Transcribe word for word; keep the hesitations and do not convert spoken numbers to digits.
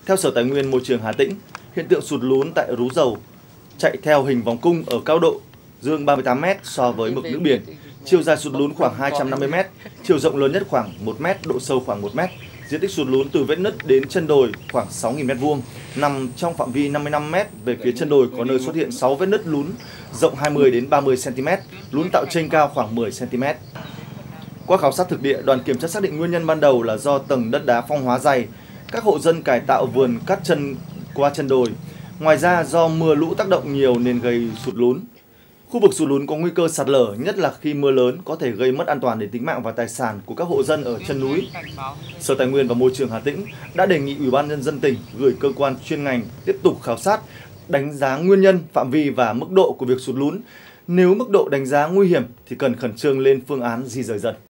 Theo Sở Tài nguyên Môi trường Hà Tĩnh, hiện tượng sụt lún tại Rú Dầu chạy theo hình vòng cung ở cao độ dương ba mươi tám mét so với mực nước biển. Chiều dài sụt lún khoảng hai trăm năm mươi mét, chiều rộng lớn nhất khoảng một mét, độ sâu khoảng một mét. Diện tích sụt lún từ vết nứt đến chân đồi khoảng sáu nghìn mét vuông, nằm trong phạm vi năm mươi lăm mét. Về phía chân đồi có nơi xuất hiện sáu vết nứt lún rộng hai mươi đến ba mươi xăng ti mét, lún tạo chênh cao khoảng mười xăng ti mét. Qua khảo sát thực địa, đoàn kiểm tra xác định nguyên nhân ban đầu là do tầng đất đá phong hóa dày, các hộ dân cải tạo vườn cắt chân qua chân đồi. Ngoài ra, do mưa lũ tác động nhiều nên gây sụt lún. Khu vực sụt lún có nguy cơ sạt lở, nhất là khi mưa lớn có thể gây mất an toàn đến tính mạng và tài sản của các hộ dân ở chân núi. Sở Tài nguyên và Môi trường Hà Tĩnh đã đề nghị Ủy ban nhân dân tỉnh gửi cơ quan chuyên ngành tiếp tục khảo sát, đánh giá nguyên nhân, phạm vi và mức độ của việc sụt lún. Nếu mức độ đánh giá nguy hiểm thì cần khẩn trương lên phương án di dời dần.